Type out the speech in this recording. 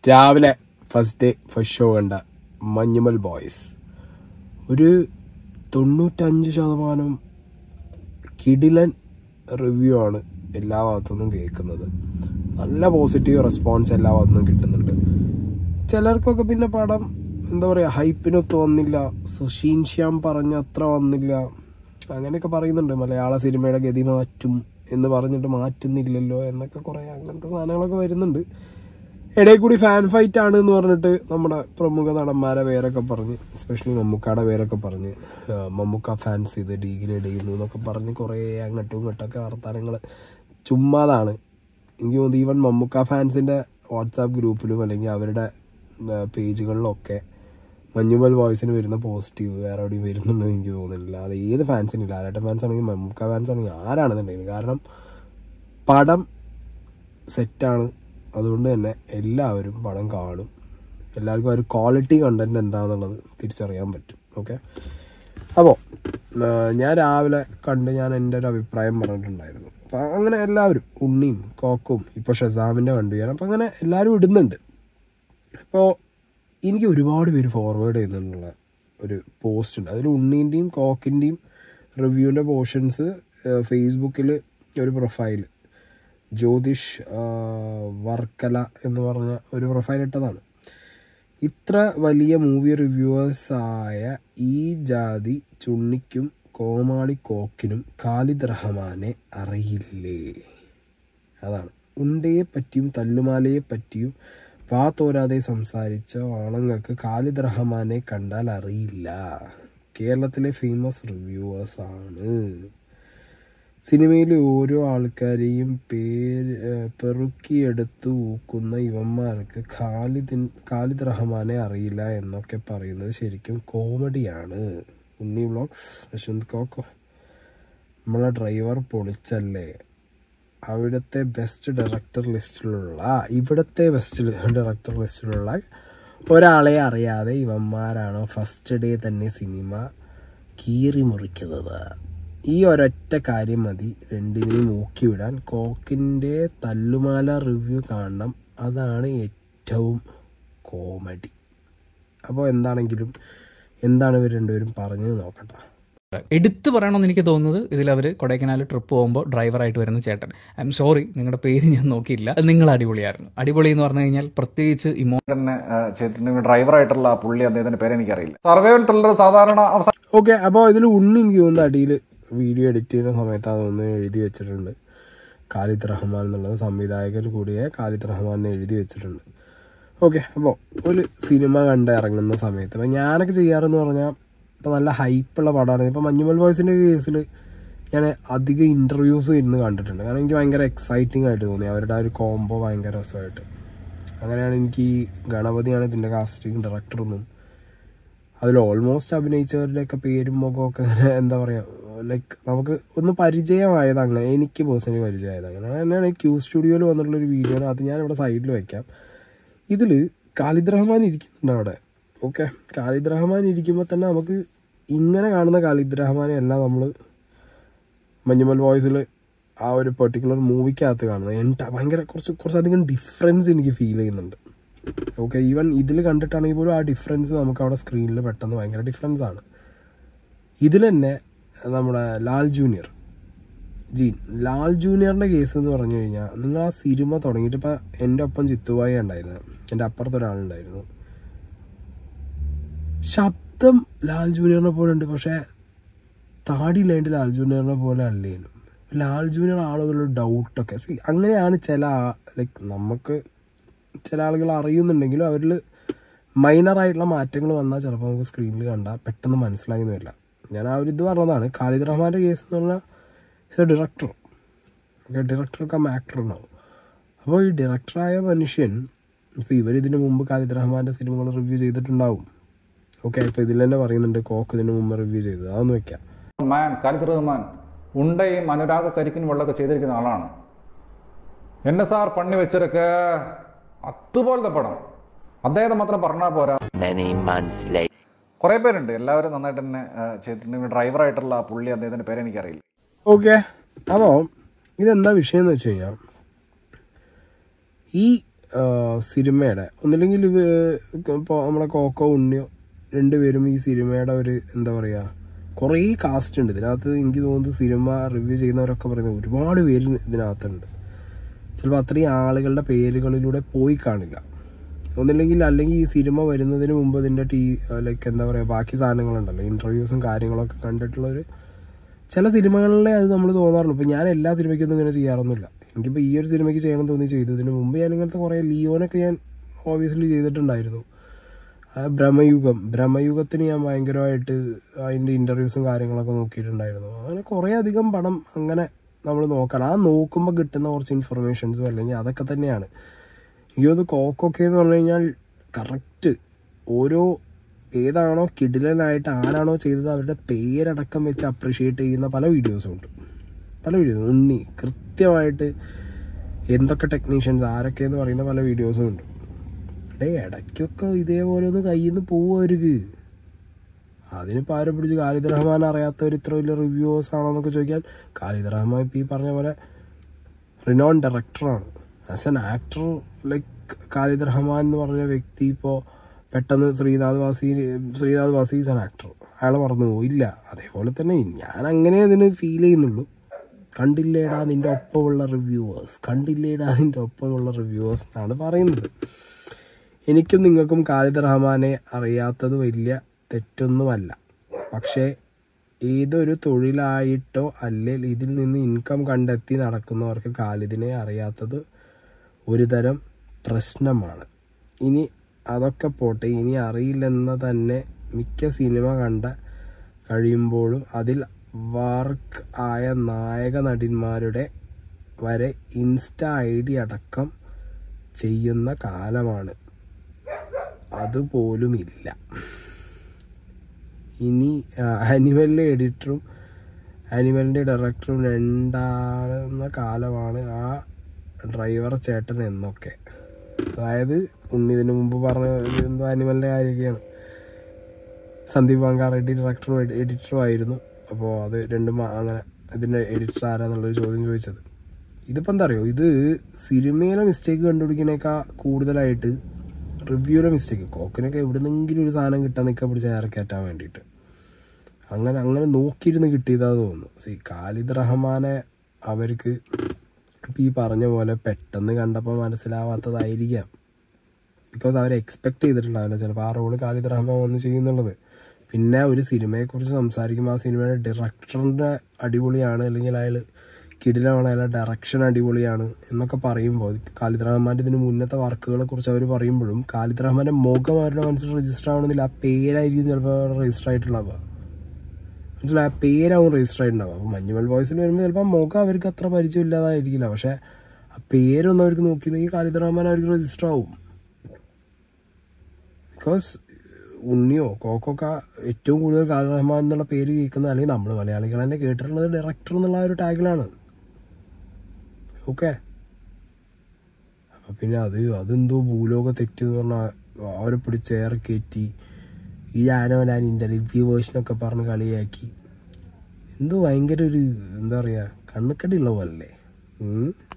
രാവിലെ first show കണ്ട Manjummel boys ഒരു 95% കിടിലൻ റിവ്യൂ ആണ് എല്ലാ ഭാഗത്തുനിന്നും കേൾക്കുന്നത്. നല്ല പോസിറ്റീവ് റെസ്പോൺസ് എല്ലാ ഭാഗത്തുനിന്നും കിട്ടുന്നുണ്ട്. ചിലർക്കൊക്കെ പിന്നെ പടം എന്താ പറയുക ഹൈപ്പിനൊത്ത് വന്നില്ല, സുഷീൻ ശ്യാം പറഞ്ഞ അത്ര വന്നില്ല, അങ്ങനെയൊക്കെ പറയുന്നുണ്ട്. മലയാള സിനിമയുടെ ഗതി മാറ്റും എന്ന് പറഞ്ഞിട്ട് മാറ്റുന്നില്ലല്ലോ എന്നൊക്കെ കുറേ അങ്ങനത്തെ സാധനങ്ങളൊക്കെ വരുന്നുണ്ട്. ഇടയിൽ കൂടി ഫാൻ ഫൈറ്റ് ആണ് എന്ന് പറഞ്ഞിട്ട് നമ്മുടെ പ്രമുഖ നടന്മാരെ പേരൊക്കെ പറഞ്ഞ്, എസ്പെഷ്യലി മമ്മൂക്കയുടെ പേരൊക്കെ പറഞ്ഞ് മമ്മൂക്ക ഫാൻസ് ഇത് ഡീഗ്രേഡ് ചെയ്യുന്നു എന്നൊക്കെ പറഞ്ഞ് കുറേ അങ്ങോട്ടും ഇങ്ങോട്ടൊക്കെ വർത്താനങ്ങൾ ചുമ്മാതാണ്. എനിക്ക് തോന്നുന്നു ഈവൻ മമ്മൂക്ക ഫാൻസിൻ്റെ വാട്സാപ്പ് ഗ്രൂപ്പിലും അല്ലെങ്കിൽ അവരുടെ പേജുകളിലൊക്കെ മഞ്ഞുമൽ വോയിസിന് വരുന്ന പോസിറ്റീവ് വേറെ എവിടെയും വരുന്നുണ്ടെന്ന് എനിക്ക് തോന്നുന്നില്ല. അത് ഏത് ഫാൻസിനില്ല, ലാലേട്ടൻ ഫാൻസ് ആണെങ്കിൽ മമ്മൂക്ക ഫാൻസ് ആണെങ്കിൽ ആരാണെന്നുണ്ടെങ്കിൽ. കാരണം പടം സെറ്റാണ്, അതുകൊണ്ട് തന്നെ എല്ലാവരും പടം കാണും. എല്ലാവർക്കും ഒരു ക്വാളിറ്റി കണ്ടന്റ് എന്താണെന്നുള്ളത് തിരിച്ചറിയാൻ പറ്റും. ഓക്കെ, അപ്പോൾ ഞാൻ രാവിലെ കണ്ട് ഞാൻ എൻ്റെ ഒരു അഭിപ്രായം പറഞ്ഞിട്ടുണ്ടായിരുന്നു. അപ്പം അങ്ങനെ എല്ലാവരും ഉണ്ണിയും കോക്കും ഇപ്പോൾ ഷസാമിൻ്റെ കണ്ടു ഞാൻ. അപ്പം അങ്ങനെ എല്ലാവരും ഇടുന്നുണ്ട്. അപ്പോൾ എനിക്ക് ഒരുപാട് പേര് ഫോർവേഡ് ചെയ്യുന്നുള്ള ഒരു പോസ്റ്റ് ഉണ്ട്. അതിൽ ഉണ്ണീൻ്റെയും കോക്കിൻ്റെയും റിവ്യൂവിൻ്റെ പോർഷൻസ് ഫേസ്ബുക്കിൽ ഒരു പ്രൊഫൈൽ ജ്യോതിഷ് വർക്കല എന്ന് പറഞ്ഞ ഒരു പ്രൊഫൈൽ ഇട്ടതാണ്. ഇത്ര വലിയ മൂവി റിവ്യൂവേഴ്സായ ഈ ജാതി ചുണ്ണിക്കും കോമാളി കോക്കിനും ഖാലിദ് റഹ്മാനെ അറിയില്ലേ? അതാണ്. ഉണ്ടയെ പറ്റിയും തല്ലുമാലയെ പറ്റിയും തോരാതെ സംസാരിച്ച ആണുങ്ങൾക്ക് ഖാലിദ് റഹ്മാനെ കണ്ടാൽ അറിയില്ല. കേരളത്തിലെ ഫേമസ് റിവ്യൂവേഴ്സാണ്. സിനിമയിലെ ഓരോ ആൾക്കാരെയും പെറുക്കിയെടുത്ത് ഊക്കുന്ന ഇവന്മാർക്ക് ഖാലിദ് റഹ്മാനെ അറിയില്ല എന്നൊക്കെ പറയുന്നത് ശരിക്കും കോമഡിയാണ്. ഉണ്ണി വ്ളോഗ്സ്, യശ്വന്ത് കോക്കോ, നമ്മളെ ഡ്രൈവർ പൊളിച്ചല്ലേ? ഇവിടുത്തെ ബെസ്റ്റ് ഡയറക്ടർ ലിസ്റ്റിലുള്ള ഒരാളെ അറിയാതെ ഇവന്മാരാണോ ഫസ്റ്റ് ഡേ തന്നെ സിനിമ കീറി മുറിക്കുന്നത്? ഈ ഒരൊറ്റ കാര്യം മതി രണ്ടിനെയും ഊക്കിവിടാൻ. കോക്കിൻ്റെ തല്ലുമാല റിവ്യൂ കാണണം, അതാണ് ഏറ്റവും കോമഡി. അപ്പോൾ എന്താണെങ്കിലും എന്താണ് ഇവർ രണ്ടുപേരും പറഞ്ഞത് നോക്കട്ടെ. എടുത്തു പറയണമെന്ന് എനിക്ക് തോന്നുന്നത് ഇതിൽ അവർ കൊടൈക്കനാൽ ട്രിപ്പ് പോകുമ്പോൾ ഡ്രൈവറായിട്ട് വരുന്ന ചേട്ടൻ, ഐ എം സോറി നിങ്ങളുടെ പേര് ഞാൻ നോക്കിയില്ല, നിങ്ങൾ അടിപൊളിയായിരുന്നു. അടിപൊളി എന്ന് പറഞ്ഞു കഴിഞ്ഞാൽ പ്രത്യേകിച്ച് ചെയ്തിട്ടുണ്ടെങ്കിൽ ഡ്രൈവറായിട്ടുള്ള പുള്ളി അദ്ദേഹത്തിന്റെ പേര് എനിക്കറിയില്ല. സർവൈവൽ ത്രില്ലർ സാധാരണ ഓക്കെ. അപ്പോൾ ഇതിൽ ഉണ്ണി എനിക്ക് തോന്നുന്നു അടിയിൽ വീഡിയോ എഡിറ്റ് ചെയ്യുന്ന സമയത്ത് അതൊന്ന് എഴുതി വെച്ചിട്ടുണ്ട്. ഖാലിദ് റഹ്മാൻ എന്നുള്ളത് സംവിധായകർ കൂടിയ ഖാലിദ് റഹ്മാൻ എഴുതി വെച്ചിട്ടുണ്ട്. ഓക്കെ. അപ്പോൾ ഒരു സിനിമ കണ്ട് ഇറങ്ങുന്ന സമയത്ത് ഇപ്പം ഞാനൊക്കെ ചെയ്യാറെന്ന് പറഞ്ഞാൽ ഇപ്പോൾ നല്ല ഹൈപ്പുള്ള പടമാണ്. ഇപ്പോൾ മഞ്ഞുമൽ ബോയ്സിൻ്റെ കേസിൽ ഞാൻ അധികം ഇൻ്റർവ്യൂസ് ഇരുന്ന് കണ്ടിട്ടുണ്ട്. കാരണം എനിക്ക് ഭയങ്കര എക്സൈറ്റിംഗ് ആയിട്ട് തോന്നി. അവരുടെ ആ ഒരു കോംബോ ഭയങ്കര രസമായിട്ട്. അങ്ങനെയാണ് എനിക്ക് ഗണപതിയാണ് ഇതിൻ്റെ കാസ്റ്റിംഗ് ഡയറക്ടറൊന്നും. അതിൽ ഓൾമോസ്റ്റ് അഭിനയിച്ചവരുടെയൊക്കെ പേരും മുഖമൊക്കെ എന്താ പറയുക, ലൈക്ക് നമുക്ക് ഒന്ന് പരിചയമായത്. അങ്ങനെ എനിക്ക് പേഴ്സണലി പരിചയമായത് അങ്ങനെ തന്നെയാണ്. ക്യൂ സ്റ്റുഡിയോയിൽ വന്നിട്ടുള്ളൊരു വീഡിയോ ആണ്. അത് ഞാനിവിടെ സൈഡിൽ വയ്ക്കാം. ഇതിൽ ഖാലിദ് റഹ്മാൻ ഇരിക്കുന്നുണ്ട് അവിടെ. ഓക്കെ, ഖാലിദ് റഹ്മാൻ ഇരിക്കുമ്പോൾ തന്നെ നമുക്ക് ഇങ്ങനെ കാണുന്ന ഖാലിദ് റഹ്മാനെ അല്ല നമ്മൾ മഞ്ഞുമൽ ബോയ്സിൽ ആ ഒരു പെർട്ടിക്കുലർ മൂവിക്കകത്ത് കാണുന്നത്. ഭയങ്കര കുറച്ചധികം ഡിഫറൻസ് എനിക്ക് ഫീൽ ചെയ്യുന്നുണ്ട്. ഓക്കെ, ഈവൻ ഇതിൽ കണ്ടിട്ടാണെങ്കിൽ പോലും ആ ഡിഫറൻസ് നമുക്ക് അവിടെ സ്ക്രീനിൽ പെട്ടെന്ന് ഭയങ്കര ഡിഫറൻസ് ആണ്. ഇതിൽ തന്നെ നമ്മുടെ ലാൽ ജൂനിയറിൻ്റെ കേസ് എന്ന് പറഞ്ഞു കഴിഞ്ഞാൽ, നിങ്ങൾ ആ സിനിമ തുടങ്ങിയിട്ട് ഇപ്പം എൻ്റെ ഒപ്പം ചിത്തുവായി ഉണ്ടായിരുന്നു, എൻ്റെ അപ്പുറത്തൊരാളുണ്ടായിരുന്നു. ശബ്ദം ലാൽ ജൂനിയറിനെ പോലെ ഉണ്ട്, പക്ഷേ താടി ലൈൻഡ് ലാൽ ജൂനിയറിനെ പോലെ അല്ലേനും. ലാൽ ജൂനിയർ ആണെന്നുള്ള ഡൗട്ടൊക്കെ അങ്ങനെയാണ് ലൈക്ക് നമുക്ക് ചില ആളുകൾ അറിയുന്നുണ്ടെങ്കിലും അവരിൽ മൈനറായിട്ടുള്ള മാറ്റങ്ങൾ വന്നാൽ ചിലപ്പോൾ നമുക്ക് സ്ക്രീനിൽ കണ്ടാൽ പെട്ടെന്ന് മനസ്സിലായെന്ന് വരില്ല. ഞാൻ ആ ഒരു ഇത് പറഞ്ഞതാണ്. ഖാലിദ് റഹ്മാൻ്റെ കേസ് എന്ന് പറഞ്ഞാൽ ഇസ് എ ഡയറക്ടർ. ഓക്കെ, ഡയറക്ടർക്ക് ആക്ടർ ഉണ്ടാവും. അപ്പോൾ ഈ ഡയറക്ടറായ മനുഷ്യൻ ഇപ്പോൾ ഇവരിതിന് മുമ്പ് ഖാലിദ് റഹ്മാൻ്റെ സിനിമകൾ റിവ്യൂ ചെയ്തിട്ടുണ്ടാവും. ഓക്കെ, ഇപ്പോൾ ഇതിൽ തന്നെ പറയുന്നുണ്ട് കോക്ക് ഇതിന് മുമ്പ് റിവ്യൂ ചെയ്തത്. അതൊന്ന് വെക്കാം. ഖാലിദ് റഹ്മാൻ ഉണ്ടയും അനുരാഗ കരിക്കിനും വെള്ളമൊക്കെ ചെയ്തിരിക്കുന്ന ആളാണ്. NSR പണി വെച്ചൊക്കെ അതുപോലത്തെ പടം അദ്ദേഹത്തെ മാത്രം പറഞ്ഞാൽ പോരാ. കുറെ പേരുണ്ട്, എല്ലാവരും നന്നായിട്ട് തന്നെ ചെയ്തിട്ടുണ്ടെങ്കിൽ ഡ്രൈവറായിട്ടുള്ള പുള്ളി അദ്ദേഹത്തിന്റെ പേര് എനിക്കറിയില്ല. ഓക്കെ, അപ്പോൾ ഇതെന്താ വിഷയം എന്ന് വെച്ച് കഴിഞ്ഞാൽ, ഈ സിനിമയുടെ ഒന്നില്ലെങ്കിൽ ഇപ്പോൾ നമ്മളെ കോക്കോ ഉണ്ണിയോ രണ്ടുപേരും ഈ സിനിമയുടെ ഒരു എന്താ പറയുക കുറേ കാസ്റ്റ് ഉണ്ട് ഇതിനകത്ത്. എനിക്ക് തോന്നുന്നത് സിനിമ റിവ്യൂ ചെയ്യുന്നവരൊക്കെ പറയുന്നത് ഒരുപാട് പേര് ഇതിനകത്തുണ്ട്. ചിലപ്പോൾ അത്രയും ആളുകളുടെ പേരുകളിലൂടെ പോയി കാണില്ല. അല്ലെങ്കിൽ ഈ സിനിമ വരുന്നതിന് മുമ്പ് ഇതിൻ്റെ ലൈക്ക് എന്താ പറയുക ബാക്കി സാധനങ്ങളുണ്ടല്ലോ, ഇൻ്റർവ്യൂസും കാര്യങ്ങളൊക്കെ കണ്ടിട്ടുള്ളൊരു ചില സിനിമകളിലെ അത് നമ്മൾ തോന്നാറുള്ളൂ. ഇപ്പോൾ ഞാൻ എല്ലാ സിനിമയ്ക്കൊന്നും ഇങ്ങനെ ചെയ്യാറൊന്നുമില്ല. എനിക്കിപ്പോൾ ഈ ഒരു സിനിമയ്ക്ക് ചെയ്യണം തോന്നി ചെയ്തതിന് മുമ്പ് ഞാൻ ഇങ്ങനത്തെ കുറേ ലിയോനൊക്കെ ഞാൻ ഓബിയസ്ലി ചെയ്തിട്ടുണ്ടായിരുന്നു. ബ്രഹ്മയുഗത്തിന് ഞാൻ ഭയങ്കരമായിട്ട് അതിൻ്റെ ഇൻ്റർവ്യൂസും കാര്യങ്ങളൊക്കെ നോക്കിയിട്ടുണ്ടായിരുന്നു. അങ്ങനെ കുറേ അധികം പടം അങ്ങനെ നമ്മൾ നോക്കണം. ആ നോക്കുമ്പോൾ കിട്ടുന്ന കുറച്ച് ഇൻഫർമേഷൻസും അല്ലെങ്കിൽ അതൊക്കെ തന്നെയാണ്. എനിക്കത് കോക്കൊക്കെ എന്ന് പറഞ്ഞു കഴിഞ്ഞാൽ കറക്റ്റ് ഓരോ ഏതാണോ കിടിലനായിട്ട് ആരാണോ ചെയ്തത് അവരുടെ പേരടക്കം വെച്ച് അപ്രിഷ്യേറ്റ് ചെയ്യുന്ന പല വീഡിയോസും ഉണ്ട്. ഉണ്ണി കൃത്യമായിട്ട് എന്തൊക്കെ ടെക്നീഷ്യൻസ് ആരൊക്കെയെന്ന് പറയുന്ന പല വീഡിയോസും ഉണ്ട്. ഇടയ്ക്കൊക്കെ ഇതേപോലെ ഒന്ന് കയ്യിൽ നിന്ന് പോവും അവർക്ക്. അതിനിപ്പോൾ ആരെ പിടിച്ച് ഖാലിദ് റഹ്മാൻ അറിയാത്തവർ ഇത്ര വലിയ റിവ്യൂവേഴ്സ് ആണോ എന്നൊക്കെ ചോദിക്കാൻ, ഖാലിദ് റഹ്മാൻ ഇപ്പോൾ ഈ പറഞ്ഞ പോലെ റിനോൺ ഡയറക്ടറാണ്. As an actor like Khalid Rahman എന്ന് പറഞ്ഞ വ്യക്തി ഇപ്പോൾ പെട്ടെന്ന് Sreenath Bhasi is an actor, അയാളെ മറന്നു പോയില്ല. അതേപോലെ തന്നെ ഞാൻ അങ്ങനെ അതിന് ഫീൽ ചെയ്യുന്നുള്ളൂ. കണ്ടില്ലേടാ നിൻ്റെ ഒപ്പമുള്ള റിവ്യൂവേഴ്സ് എന്നാണ് പറയുന്നത്. എനിക്കും നിങ്ങൾക്കും ഖാലിദ് റഹ്മാനെ അറിയാത്തത് വലിയ തെറ്റൊന്നുമല്ല. പക്ഷേ ഏതൊരു തൊഴിലായിട്ടോ അല്ലെങ്കിൽ ഇതിൽ നിന്ന് ഇൻകം കണ്ടെത്തി നടക്കുന്നവർക്ക് ഖാലിദിനെ അറിയാത്തത് ഒരു തരം പ്രശ്നമാണ്. ഇനി അതൊക്കെ പോട്ടെ, ഇനി അറിയില്ലെന്ന തന്നെ മിക്ക സിനിമ കഴിയുമ്പോഴും അതിൽ വർക്ക് ആയ നായക നടിമാരുടെ വരെ ഇൻസ്റ്റ ID അടക്കം ചെയ്യുന്ന കാലമാണ്. അതുപോലുമില്ല. ഇനി ആനിമലിൻ്റെ എഡിറ്ററും ആനിമലിൻ്റെ ഡയറക്ടറും രണ്ടാകുന്ന കാലമാണ് ആ ഡ്രൈവർ ചേട്ടൻ എന്നൊക്കെ. അതായത് ഉണ്ണി ഇതിനു മുമ്പ് പറഞ്ഞ എന്തോ ആനിമലിൻ്റെ കാര്യമൊക്കെയാണ്. സന്ദീപ് വാങ്കാറെഡ്ഡി ഡയറക്ടറും എഡിറ്ററും ആയിരുന്നു. അപ്പോൾ അത് രണ്ടും അങ്ങനെ ഇതിൻ്റെ എഡിറ്റർ ആരാന്നുള്ളൊരു ചോദ്യം ചോദിച്ചത്. ഇതിപ്പോൾ എന്താ അറിയോ, ഇത് സിനിമയിലെ മിസ്റ്റേക്ക് കണ്ടുപിടിക്കുന്നതിനേക്കാൾ കൂടുതലായിട്ട് റിവ്യൂവിലെ മിസ്റ്റേക്ക്. കോക്കിനൊക്കെ എവിടുന്നെങ്കിലും ഒരു സാധനം കിട്ടാൻ നിൽക്കാൻ പിടിച്ച് ഇറക്കറ്റാൻ വേണ്ടിയിട്ട് അങ്ങനെ നോക്കിയിരുന്ന് കിട്ടിയതാന്ന് തോന്നുന്നു. ഖാലിദ് റഹ്മാനെ അവർക്ക് ഇപ്പം ഈ പറഞ്ഞ പോലെ പെട്ടെന്ന് കണ്ടപ്പോൾ മനസ്സിലാവാത്തതായിരിക്കാം. ബിക്കോസ് അവർ എക്സ്പെക്ട് ചെയ്തിട്ടുണ്ടാവില്ല ചിലപ്പോൾ ആ റോള് ഖാലിദ് റഹ്മാൻ വന്ന് ചെയ്യുന്നുള്ളത്. പിന്നെ ഒരു സിനിമയെക്കുറിച്ച് സംസാരിക്കുമ്പോൾ ആ സിനിമയുടെ ഡയറക്ടറിൻ്റെ അടിപൊളിയാണ്, അല്ലെങ്കിൽ അയാൾ കിടിലമാണ്, അയാളുടെ ഡയറക്ഷൻ അടിപൊളിയാണ് എന്നൊക്കെ പറയുമ്പോൾ ഖാലിദ് റഹ്മാൻ്റെ ഇതിന് മുന്നത്തെ വർക്കുകളെ കുറിച്ച് അവർ പറയുമ്പോഴും ഖാലിദ് റഹ്മാൻ്റെ മുഖം അവരുടെ മനസ്സിൽ രജിസ്റ്റർ ആവണമെന്നില്ല. ആ പേരായിരിക്കും ചിലപ്പോൾ രജിസ്റ്റർ ആയിട്ടുണ്ടാവുക. മനസ്സിലായി, ആ പേരാവും രജിസ്റ്റർ ആയിട്ടുണ്ടാവുക. അപ്പോൾ മഞ്ഞുമൽ ബോയ്സിൽ വരുമ്പോൾ ചിലപ്പോൾ മുഖം അവർക്ക് അത്ര പരിചയമില്ലാതായിരിക്കില്ല, പക്ഷേ ആ പേരൊന്നും അവർക്ക് നോക്കിയിരുന്നെങ്കിൽ ഖാലിദ് റഹ്മാൻ അവർക്ക് രജിസ്റ്റർ ആവും. ബിക്കോസ് ഉണ്ണിയോ കോക്കൊക്കെ ഏറ്റവും കൂടുതൽ ഖാലിദ് റഹ്മാൻ എന്നുള്ള പേര് കേൾക്കുന്നത്, അല്ലെങ്കിൽ നമ്മൾ മലയാളികൾ തന്നെ കേട്ടിട്ടുള്ളത് ഡയറക്ടർ എന്നുള്ള ഒരു ടാഗിലാണ്. ഓക്കെ, അപ്പം പിന്നെ അതെന്തോ ഭൂലോക തെറ്റെന്ന് പറഞ്ഞാൽ അവരെ പിടിച്ചേറെ കയറ്റി ഈ ആനോൻ്റെ റിവ്യൂ വേർഷനൊക്കെ പറഞ്ഞ് കളിയാക്കി. എന്തോ ഭയങ്കര ഒരു എന്താ പറയുക കണ്ണുക്കടി ഉള്ള പോലല്ലേ.